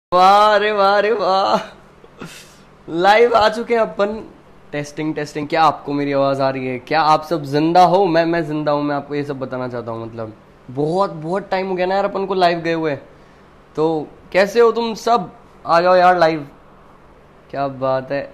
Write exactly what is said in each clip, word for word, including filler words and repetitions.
वाह रे वाह रे वाह, लाइव आ चुके हैं अपन। टेस्टिंग टेस्टिंग, क्या आपको मेरी आवाज़ आ रही है? क्या आप सब जिंदा हो? मैं मैं जिंदा हूँ, मैं आपको ये सब बताना चाहता हूँ। मतलब बहुत बहुत टाइम हो गया ना यार अपन को लाइव गए हुए। तो कैसे हो तुम सब? आ जाओ यार लाइव। क्या बात है,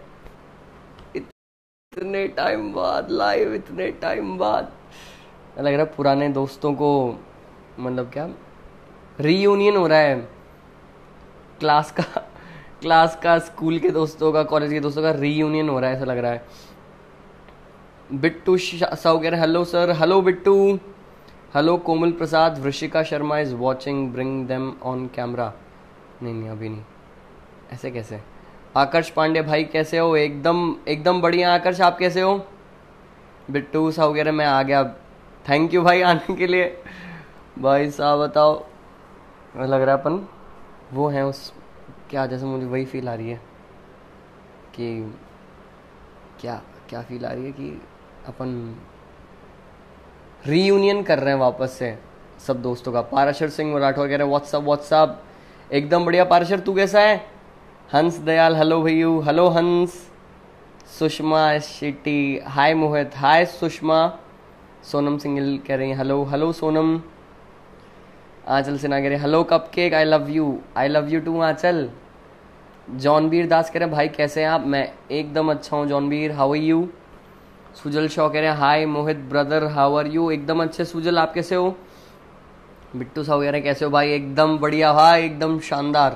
इतने टाइम बाद लाइव, इतने टाइम बाद लग रहा है पुराने दोस्तों को, मतलब क्या रीयूनियन हो रहा है क्लास का। क्लास का, स्कूल के दोस्तों का, कॉलेज के दोस्तों का रीयूनियन हो रहा है ऐसा लग रहा है। बिट्टू साहू कह रहे हैं hello sir. Hello Bittu. Hello Komal Prasad. Vrishika Sharma is watching, bring them on camera. नहीं नहीं अभी नहीं, ऐसे कैसे? आकर्ष पांडे भाई कैसे हो? एकदम एकदम बढ़िया आकर्ष, आप कैसे हो? बिट्टू साहू कह रहे मैं आ गया। थैंक यू भाई आने के लिए। भाई साहब बताओ, लग रहा है अपन वो है उस, क्या जैसे मुझे वही फील आ रही है कि क्या क्या फील आ रही है कि अपन रीयूनियन कर रहे हैं वापस से सब दोस्तों का। पाराशर सिंह राठौर कह रहे हैं व्हाट्सअप व्हाट्सअप। एकदम बढ़िया पाराशर, तू कैसा है? हंस दयाल हेलो भैयू। हेलो हंस। सुषमा शिटी हाय। मोहित हाय सुषमा। सोनम सिंगल कह रही हैं हेलो। हेलो सोनम। आंचल सिन्हा कह रहे hello cupcake, I love you. I love you too Anchal. Jonbir Das कह रहे हैं भाई कैसे हैं आप? मैं एकदम अच्छा हूँ Jonbir, how are you? Sujal Shaw कह रहे हैं hi Mohit brother, how are you? एकदम अच्छे सुजल, आप कैसे हो? बिट्टू साहू कह रहे हैं कैसे हो भाई? एकदम बढ़िया भाई, एकदम शानदार।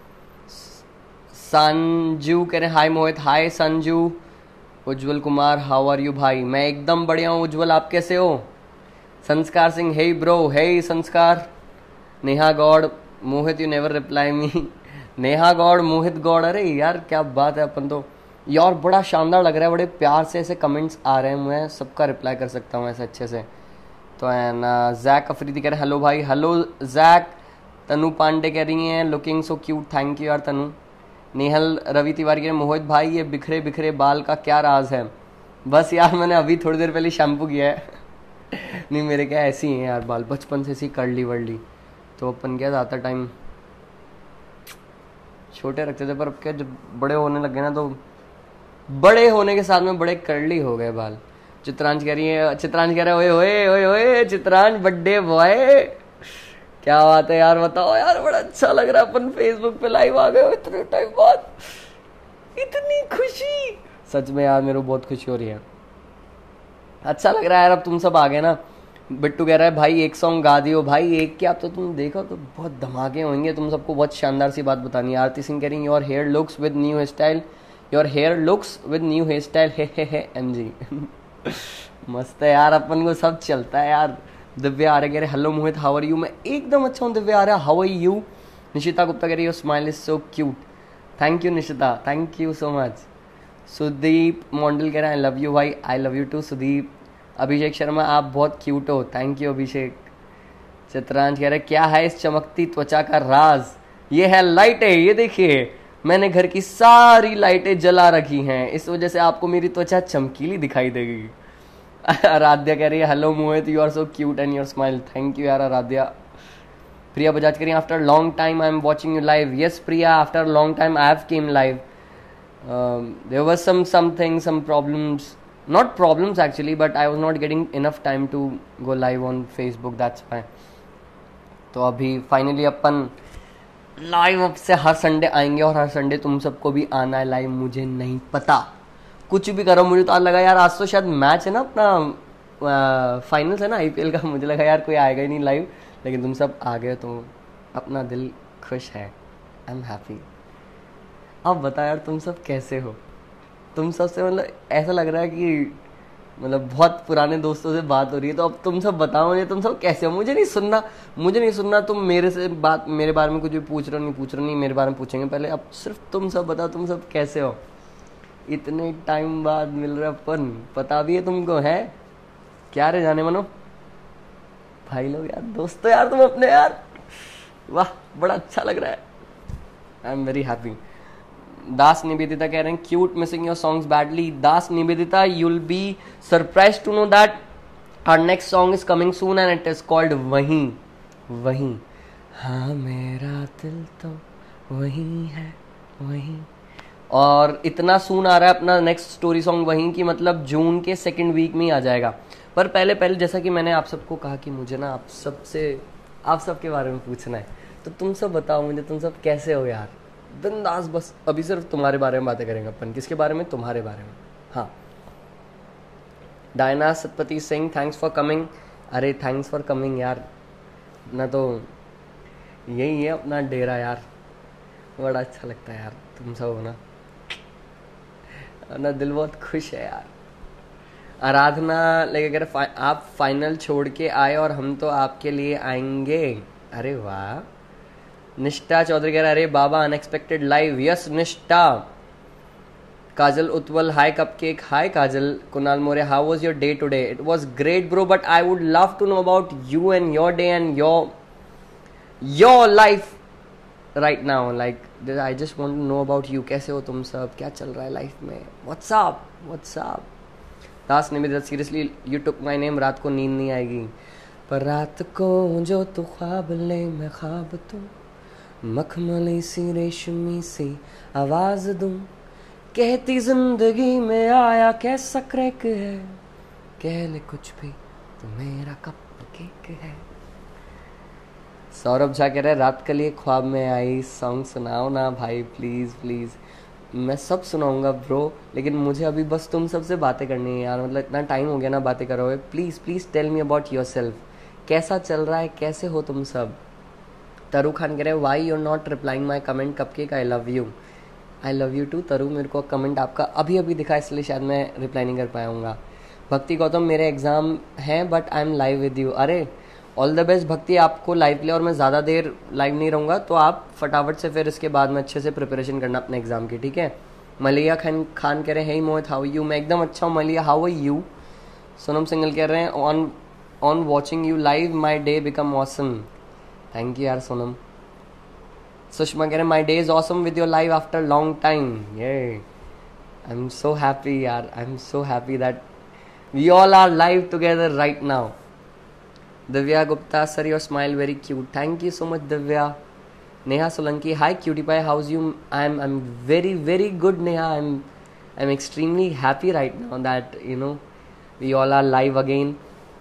संजू कह रहे हैं hi Mohit. Hi Sanju. Ujjwal Kumar how are you भाई? मैं एकदम बढ़िया हूँ उज्जवल, आप कैसे हो? संस्कार सिंह हे bro, hey Sanskar. Neha Gaur Mohit you never reply me. Neha Gaur, Mohit Gaur, अरे यार क्या बात है अपन तो यार, बड़ा शानदार लग रहा है, बड़े प्यार से ऐसे कमेंट्स आ रहे हैं, मैं सबका रिप्लाई कर सकता हूँ ऐसे अच्छे से। तो है ना। जैक अफरीदी कह रहे हैं हेलो भाई। Hello Jack. तनु पांडे कह रही हैं looking so cute, thank you यार तनु। नेहल रवि तिवारी कह रहे हैं मोहित भाई ये बिखरे बिखरे बाल का क्या राज है? बस यार मैंने अभी थोड़ी देर पहले शैम्पू किया है। नहीं मेरे क्या ऐसे ही हैं यार बाल, बचपन से ऐसी कर्ली वर्ली। तो अपन क्या ज़्यादा टाइम छोटे रखते थे, पर अब क्या जब बड़े होने लग गए ना, तो बड़े होने के साथ में बड़े कर्ली हो गए बाल। चित्रांश कह रही है, चित्रांश कह रहा है ओए ओए ओए ओए चित्रांश बर्थडे बॉय, क्या बात है यार, बताओ यार बड़ा अच्छा लग रहा है अपन फेसबुक पे लाइव आ गए हो इतने टाइम बाद, इतनी खुशी। सच में यार मेरे को बहुत खुशी हो रही है, अच्छा लग रहा है यार अब तुम सब आ गए ना। बिट्टू कह रहा है भाई एक सॉन्ग गा दियो भाई, एक क्या अब तो तुम देखो तो बहुत धमाके होंगे, तुम सबको बहुत शानदार सी बात बतानी है। आरती सिंह कह रही your hair looks with new hair style, your hair looks with new hair style, hey hey hey M G. मस्त है यार, अपन को सब चलता है यार। दिव्या आर्य कह रहे hello Mohit how are you? मैं एकदम अच्छा हूँ Divya Arya, how are you? Nishita Gupta कह रही your smile is so cute, thank you Nishita, thank you so much. Sudeep Mondal कह रहे हैं आई लव यू भाई, I love you too Sudeep. Abhishek Sharma आप बहुत क्यूट हो, थैंक यू अभिषेक। चित्रांश कह रहे क्या है इस चमकती त्वचा का राज? ये है लाइटें, ये देखिए मैंने घर की सारी लाइटें जला रखी हैं, इस वजह से आपको मेरी त्वचा चमकीली दिखाई देगी। आराध्या कह रही है hello Mohit you are so cute and your smile, thank you यार आराध्या। प्रिया बजाज कह रही है after long time I am watching you live, yes Priya after long time I have came live. There was some something some problems, not problems actually, but I was not getting enough time to go live on Facebook, that's why। तो अभी finally अपन live अब से हर Sunday आएंगे, और हर Sunday तुम सबको भी आना है लाइव। मुझे नहीं पता, कुछ भी करो, मुझे तो आज लगा यार आज तो शायद मैच है ना अपना, फाइनल्स है ना आईपीएल का, मुझे लगा यार कोई आएगा ही नहीं लाइव, लेकिन तुम सब आ गए तो अपना दिल खुश है, आई एम हैप्पी। अब बता यार तुम सब कैसे हो? तुम सबसे मतलब ऐसा लग रहा है कि मतलब बहुत पुराने दोस्तों से बात हो रही है, तो अब तुम सब बताओ मुझे तुम सब कैसे हो? मुझे नहीं सुनना, मुझे नहीं सुनना तुम मेरे से बात, मेरे बारे में कुछ भी पूछ रहे हो नहीं पूछ रहे हो नहीं, मेरे बारे में पूछेंगे पहले, अब सिर्फ तुम सब बताओ तुम सब कैसे हो? इतने टाइम बाद मिल रहा अपन, पता भी है तुमको है क्या रे जाने मनो भाई लोग यार, दोस्तों यार तुम अपने यार, वाह बड़ा अच्छा लग रहा है, I am very happy. Das Nivedita कह रहे हैं cute, missing your songs badly. Das Nivedita you'll be surprised to know that our next song is coming soon and it is called वहीं वहीं। हाँ मेरा दिल तो वही है वही। और इतना सून आ रहा है अपना नेक्स्ट स्टोरी सॉन्ग वहीं की, मतलब जून के सेकंड वीक में ही आ जाएगा। पर पहले पहले जैसा कि मैंने आप सबको कहा कि मुझे ना आप सबसे आप सब के बारे में पूछना है, तो तुम सब बताओ मुझे, तुम सब कैसे हो यार? बिंदास, बस अभी सिर्फ तुम्हारे बारे में बातें करेंगे अपन। किसके बारे में? तुम्हारे बारे में। हाँ, Diana Satpathy Singh, thanks for coming. अरे थैंक्स फॉर कमिंग यार, ना तो यही है अपना डेरा यार, बड़ा अच्छा लगता है यार तुम सब होना, ना दिल बहुत खुश है यार। आराधना लेके कह रहे आप फाइनल छोड़ के आए और हम तो आपके लिए आएंगे। अरे वाह। निष्ठा चौधरी कह रहा अरे बाबा unexpected live. Yes Nishtha. Kajal Utwal hi cupcake. Hi Kajal. Kunal More how was your day today? It was great bro, but I would love to know about you and your day and your your life right now. Like I just want to know about you. कैसे हो तुम सब? क्या चल रहा है life में? What's up what's up? Das Nimit seriously you took my name. रात को नींद नहीं आएगी, पर रात को जो तू ख्वाब ले मैं ख्वाब तो मखमली सी रेशमी सी आवाज दूं, कहती जिंदगी में आया कैसा क्रैक है, कह ले कुछ भी तो मेरा कप केक है। सौरभ झा कह रहे रात के लिए ख्वाब में आई सॉन्ग सुनाओ ना भाई, प्लीज प्लीज। मैं सब सुनाऊंगा ब्रो, लेकिन मुझे अभी बस तुम सबसे बातें करनी है यार, मतलब इतना टाइम हो गया ना बातें करोगे। Please please tell me about yourself, कैसा चल रहा है, कैसे हो तुम सब? तरु खान कह रहे हैं why you're not replying my comment cupcake, I love you. I love you too Taru. मेरे को कमेंट आपका अभी अभी दिखा, इसलिए शायद मैं रिप्लाई नहीं कर पाऊंगा। भक्ति गौतम मेरे एग्जाम हैं but I am live with you. अरे ऑल द बेस्ट भक्ति, आपको लाइव ले, और मैं ज़्यादा देर लाइव नहीं रहूँगा, तो आप फटाफट से फिर इसके बाद में अच्छे से प्रिपरेशन करना अपने एग्जाम की, ठीक है? मलिया खान खान कह रहे हैं हे मोहित हाउ यू? मैं एकदम अच्छा हूँ Maliya, how are you? Sonam Singhal कह रहे हैं on on watching you live my day become awesome. Thank you यार सोनम। सुषमा कह रहे हैं my day is awesome with your live after long time. ये आई एम सो हैप्पी यार, I am so happy that we all are live together right now. Divya Gupta sir your smile very cute. Thank you so much Divya. Neha Solanki hi cutie pie how's you? I am I am very very good Neha. I am I am extremely happy right now that you know we all are live again.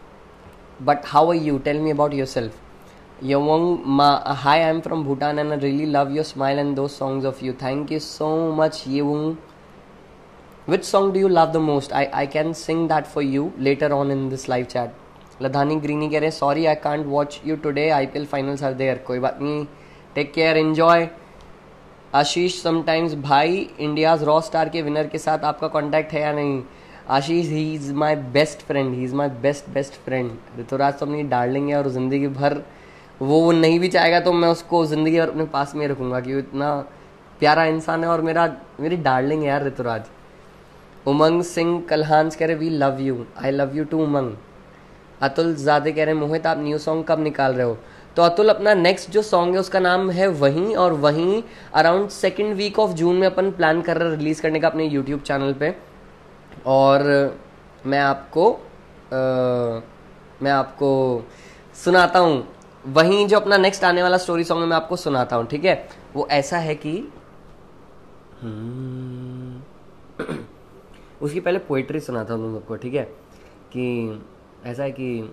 But how are you? Tell me about yourself. Yawang Ma, hi, I'm from Bhutan and I really love your smile and those songs of you. Thank you so much, Yawang. Which song do you love the most? I I can sing that for you later on in this live chat. Ladhani Greeny कह रहे हैं sorry I can't watch you today. I P L finals are there. कोई बात नहीं. Take care, enjoy. Ashish sometimes भाई India's raw star के winner के साथ आपका कांटेक्ट है या नहीं? Ashish he is my best friend, he is my best best friend. Rituraj तो अपनी डार्लिंग है और जिंदगी भर वो नहीं भी चाहेगा तो मैं उसको जिंदगी भर अपने पास में रखूंगा, कि इतना प्यारा इंसान है और मेरा मेरी डार्लिंग है यार ऋतुराज। उमंग सिंह कलहांस कह रहे we love you. I love you too Umang. Atul Zade कह रहे हैं मोहित आप न्यू सॉन्ग कब निकाल रहे हो? तो अतुल अपना नेक्स्ट जो सॉन्ग है उसका नाम है वहीं, और वहीं around second week of June में अपन प्लान कर रहे हैं रिलीज़ करने का अपने यूट्यूब चैनल पे। और मैं आपको आ, मैं आपको सुनाता हूँ वहीं, जो अपना नेक्स्ट आने वाला स्टोरी सॉन्ग है मैं आपको सुनाता हूँ, ठीक है? वो ऐसा है कि उसकी पहले पोइट्री सुनाता हूँ तुम सबको, ठीक है? कि ऐसा है कि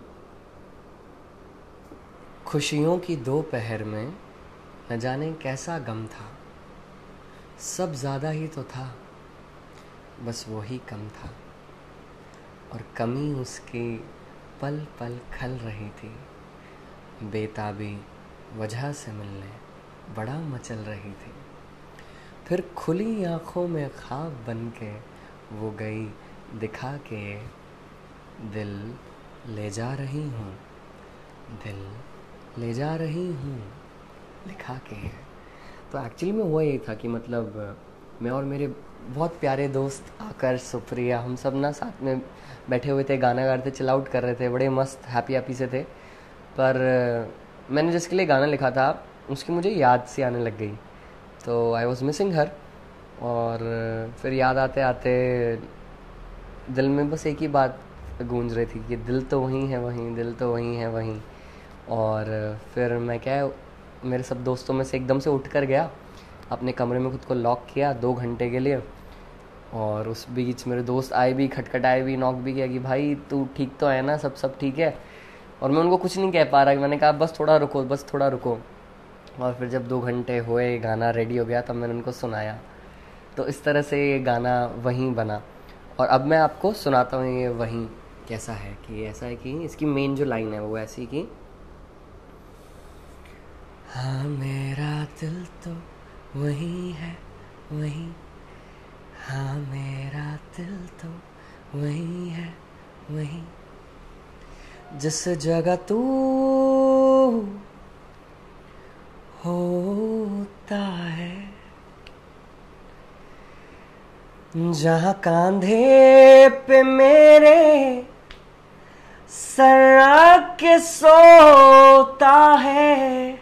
खुशियों की दोपहर में न जाने कैसा गम था, सब ज़्यादा ही तो था, बस वही कम था, और कमी उसकी पल पल खल रही थी, बेताबी वजह से मिलने बड़ा मचल रही थी, फिर खुली आँखों में ख्वाब बन के वो गई दिखा के, दिल ले जा रही हूँ, दिल ले जा रही हूँ लिखा के। तो एक्चुअली में हुआ यही था कि मतलब मैं और मेरे बहुत प्यारे दोस्त आकर सुप्रिया हम सब ना साथ में बैठे हुए थे, गाना गा रहे थे, चिल आउट कर रहे थे, बड़े मस्त हैप्पी हैप्पी से थे। पर मैंने जिसके लिए गाना लिखा था उसकी मुझे याद सी आने लग गई, तो आई वॉज मिसिंग हर। और फिर याद आते आते दिल में बस एक ही बात गूंज रही थी कि दिल तो वहीं है वहीं, दिल तो वहीं है वहीं। और फिर मैं क्या मेरे सब दोस्तों में से एकदम से उठ कर गया अपने कमरे में खुद को लॉक किया दो घंटे के लिए, और उस बीच मेरे दोस्त आए भी, खटखटाए भी, नॉक भी किया कि भाई तू ठीक तो है ना, सब सब ठीक है। और मैं उनको कुछ नहीं कह पा रहा, मैंने कहा बस थोड़ा रुको, बस थोड़ा रुको। और फिर जब दो घंटे हुए, गाना रेडी हो गया, तब मैंने उनको सुनाया। तो इस तरह से ये गाना वहीं बना। और अब मैं आपको सुनाता हूँ ये वहीं कैसा है। कि ऐसा है कि इसकी मेन जो लाइन है वो ऐसी कि हाँ मेरा दिल तो वहीं है वहीं, हाँ मेरा दिल तो वहीं है वहीं, जिस जगह तू होता है, जहाँ कांधे पे मेरे सर रख के सोता है,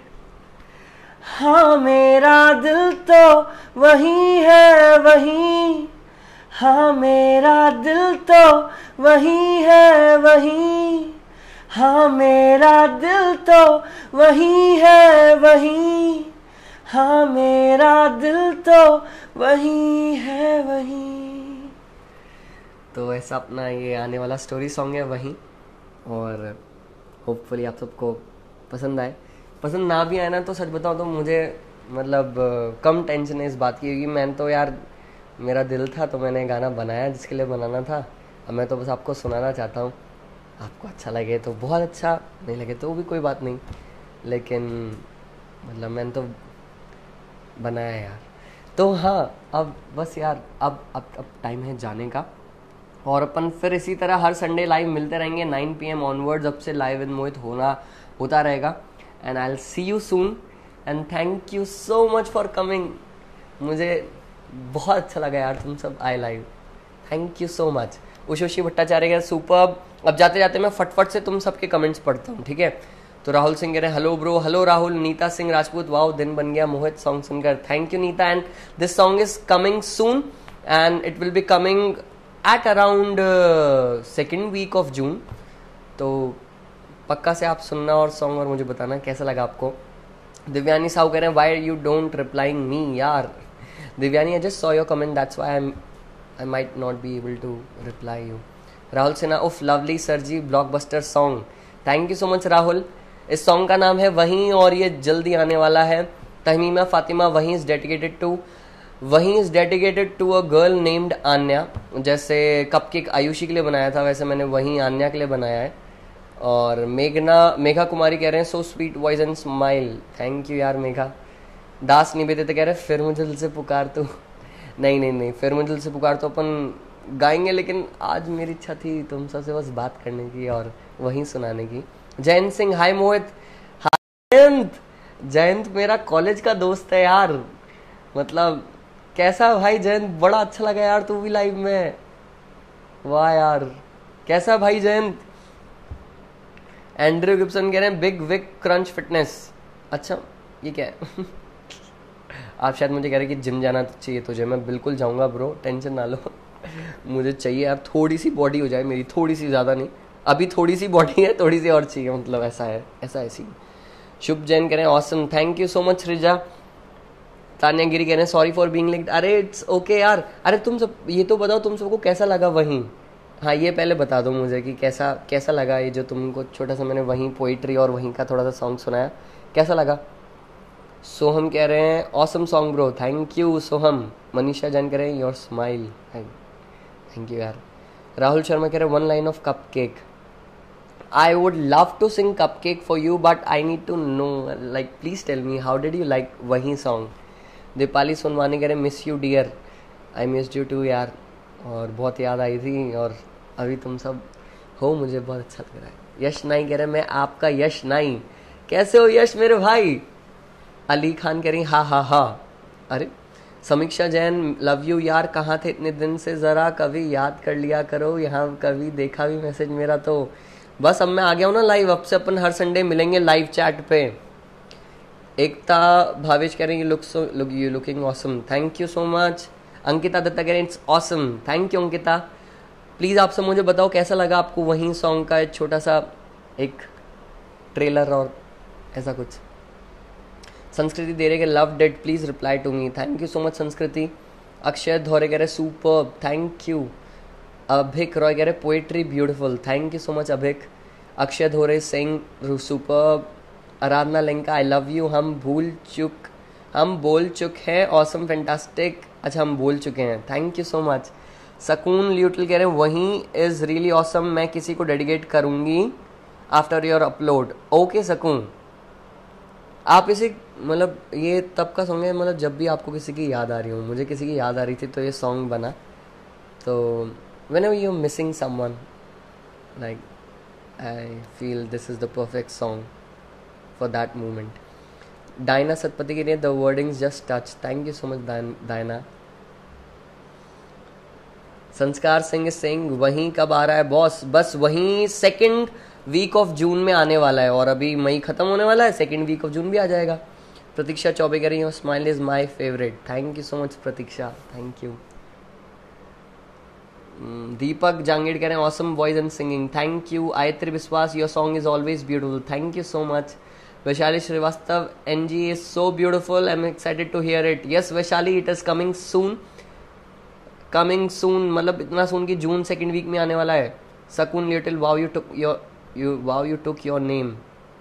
हाँ मेरा दिल तो वहीं है वहीं, हाँ मेरा दिल तो वहीं है वहीं, हाँ मेरा दिल तो वहीं है वहीं, हाँ मेरा दिल तो वहीं है वहीं। तो ऐसा अपना ये आने वाला स्टोरी सॉन्ग है वहीं। और होपफुली आप सबको पसंद आए। पसंद ना भी आए ना तो सच बताऊँ तो मुझे मतलब कम टेंशन है इस बात की, क्योंकि मैंने तो यार मेरा दिल था तो मैंने गाना बनाया जिसके लिए बनाना था। अब मैं तो बस आपको सुनाना चाहता हूँ। आपको अच्छा लगे तो बहुत अच्छा, नहीं लगे तो भी कोई बात नहीं, लेकिन मतलब मैंने तो बनाया यार। तो हाँ, अब बस यार अब अब अब टाइम है जाने का। और अपन फिर इसी तरह हर संडे लाइव मिलते रहेंगे नाइन पी एम ऑनवर्ड्स। अब से लाइव विद मोहित होना होता रहेगा। And I will see you soon and thank you so much for coming. मुझे बहुत अच्छा लगा यार तुम सब आए live, thank you so much. Ushoshi Bhattacharya का सुपर। अब जाते जाते मैं फटफट से तुम सबके कमेंट्स पढ़ता हूँ, ठीक है। तो राहुल सिंह कह रहे हैं hello bro, hello Rahul. Nita Singh Rajput, wow दिन बन गया मोहित सॉन्ग सुनकर, thank you Nita. And this song is coming soon and it will be coming at around second week of June. तो पक्का से आप सुनना और सॉन्ग और मुझे बताना कैसा लगा आपको। दिव्यानी साहू कह रहे हैं why you don't replying me. यार Divyani, I just saw your comment, that's why I am I might not be able to reply you. Rahul Sinha, उफ lovely sir ji, blockbuster song, thank you so much Rahul. इस सॉन्ग का नाम है वहीं और ये जल्दी आने वाला है। तहमीमा फातिमा, वहीं इज डेडिकेटेड टू वहीं is dedicated to a girl named Aanya. जैसे कपकेक आयुषी के लिए बनाया था, वैसे मैंने वहीं आन्या के लिए बनाया है। और मेघना मेघा कुमारी कह रहे हैं so sweet voice and smile, thank you यार मेघा। दास निवेदित कह रहे हैं फिर मुझे दिल से पुकार तू। नहीं नहीं नहीं, फिर मुझे दिल से पुकार तो अपन गाएंगे, लेकिन आज मेरी इच्छा थी तुम सबसे बस बात करने की और वहीं सुनाने की। जयंत सिंह, हाय मोहित। हाय जयंत, जयंत मेरा कॉलेज का दोस्त है यार। मतलब कैसा भाई जयंत, बड़ा अच्छा लगा यार तू भी लाइव में, वाह यार। कैसा भाई जयंत। एंड्रयू गिब्सन कह रहे हैं बिग विक क्रंच फिटनेस, अच्छा ये क्या है। आप शायद मुझे कह रहे हैं कि जिम जाना चाहिए तुझे, मैं बिल्कुल जाऊंगा ब्रो, टेंशन ना लो। मुझे चाहिए यार थोड़ी सी बॉडी हो जाए मेरी, थोड़ी सी, ज़्यादा नहीं। अभी थोड़ी सी बॉडी है, थोड़ी सी और चाहिए, मतलब ऐसा है, ऐसा ऐसी। शुभ जैन कह रहे हैं awesome, thank you so much Riza. Tanya Giri कह रहे हैं सॉरी फॉर बीइंग लेट। अरे इट्स ओके यार। अरे तुम सब ये तो बताओ तुम सबको कैसा लगा वहीं। हाँ ये पहले बता दो मुझे कि कैसा कैसा लगा ये जो तुमको छोटा सा मैंने वहीं पोइट्री और वहीं का थोड़ा सा सॉन्ग सुनाया, कैसा लगा। सोहम कह रहे हैं awesome song bro, thank you Soham. Manisha Jain कह रहे हैं योर स्माइल, थैंक यू यार। राहुल शर्मा कह रहे हैं one line of cupcake. I would love to sing cupcake for you but I need to know, like please tell me how did you like वहीं song. Deepali Sonwani कह रहे हैं miss you dear, I miss you too यार। और बहुत याद आई थी और अभी तुम सब हो, मुझे बहुत अच्छा लग रहा है। यश नाई कह रहे हैं मैं आपका यश नाई, कैसे हो यश मेरे भाई। अली खान कह रही हा हा हा। अरे समीक्षा जैन, लव यू यार, कहाँ थे इतने दिन से, ज़रा कभी याद कर लिया करो, यहाँ कभी देखा भी मैसेज मेरा तो। बस अब मैं आ गया हूँ ना लाइव, अब से अपन हर संडे मिलेंगे लाइव चैट पे। एकता भावेश कह रहे हैं you look so look you looking awesome, thank you so much. Ankita Datta कह रहे हैं it's awesome, thank you Ankita. Please आप सब मुझे बताओ कैसा लगा आपको वहीं सॉन्ग का एक छोटा सा एक ट्रेलर और ऐसा कुछ। संस्कृति दे रहे के love date please reply to me, thank you so much Sanskriti. Akshay Dhore कह रहे superb, thank you. Abhik Roy कह रहे poetry beautiful, thank you so much Abhik. Akshay Dhore Singh superb. Aradhana Lanka I love you, हम भूल चुक हम बोल चुके हैं, ऑसम फैंटास्टिक, अच्छा हम बोल चुके हैं, thank you so much. Sukoon little कह रहे हैं वहीं इज रियली ऑसम, मैं किसी को डेडिकेट करूंगी आफ्टर योर अपलोड। ओके सकून, आप इसे मतलब ये तब का सॉन्ग है मतलब जब भी आपको किसी की याद आ रही हो, मुझे किसी की याद आ रही थी तो ये सॉन्ग बना। तो whenever you're missing someone, like I feel this is the perfect song for that moment. Diana Satpathy के लिए the wordings just touch, thank you so much Diana. Sanskar Singh Singh वहीं कब आ रहा है बॉस? बस वहीं सेकंड वीक ऑफ जून में आने वाला है, और अभी मई खत्म होने वाला है, सेकंड वीक ऑफ जून भी आ जाएगा। प्रतीक्षा चौबे कह रही है smile is my favourite, thank you so much Pratiksha, thank you. Deepak Jangid कह रहे हैं awesome voice and singing, thank you. Aayatri Vishwas your song is always beautiful, thank you so much. Vaishali Srivastava एन जी is so beautiful, I am excited to hear it. Yes Vaishali, it is coming soon, coming soon मतलब इतना सून कि जून second week में आने वाला है। Sukoon little wow you took your you wow you took your name.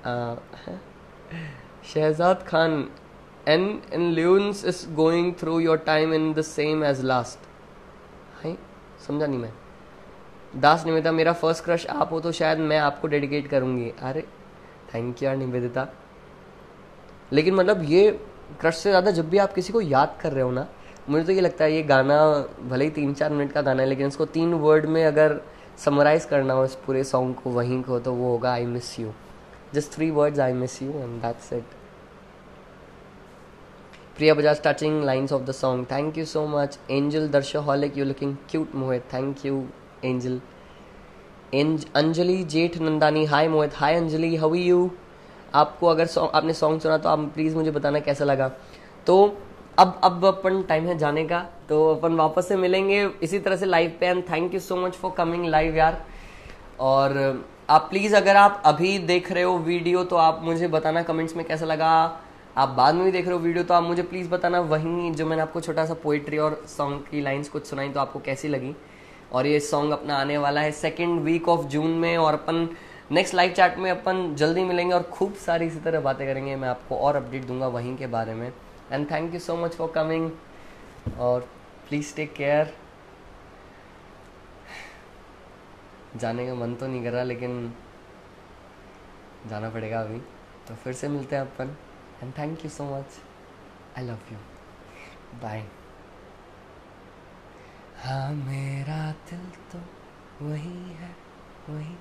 Shahzad Khan एन इन ल्यून्स is going through your time in the same age last. हाई समझा नहीं मैं। दास निवेदिता मेरा फर्स्ट क्रश आप हो तो शायद मैं आपको डेडिकेट करूंगी। अरे थैंक यू यार निवेदिता। लेकिन मतलब ये क्रश से ज़्यादा जब भी आप किसी को याद कर रहे हो ना, मुझे तो ये लगता है ये गाना भले ही तीन चार मिनट का गाना है, लेकिन इसको तीन वर्ड में अगर समराइज करना हो इस पूरे सॉन्ग को वहीं को, तो वो होगा I miss you. Just three words, I miss you and that's it. Priya Bajaj touching lines of the song, thank you so much. Angel दर्शोहॉलिक you looking cute Mohit, thank you Angel. Anjali Jeth Nandani hi Mohit, hi Anjali, how are you. आपको अगर song आपने song सुना तो आप please मुझे बताना कैसा लगा। तो अब अब अपन टाइम है जाने का, तो अपन वापस से मिलेंगे इसी तरह से लाइव पे। And thank you so much for coming live यार। और आप प्लीज़ अगर आप अभी देख रहे हो वीडियो तो आप मुझे बताना कमेंट्स में कैसा लगा। आप बाद में भी देख रहे हो वीडियो तो आप मुझे प्लीज़ बताना वहीं जो मैंने आपको छोटा सा पोइट्री और सॉन्ग की लाइंस कुछ सुनाई तो आपको कैसी लगी। और ये सॉन्ग अपना आने वाला है सेकेंड वीक ऑफ जून में, और अपन नेक्स्ट लाइव चैट में अपन जल्दी मिलेंगे और खूब सारी इसी तरह बातें करेंगे। मैं आपको और अपडेट दूंगा वहीं के बारे में। And thank you so much for coming, और प्लीज़ टेक केयर। जाने का मन तो नहीं कर रहा लेकिन जाना पड़ेगा अभी, तो फिर से मिलते हैं अपन। And thank you so much, I love you, bye. हाँ मेरा दिल तो वही है वही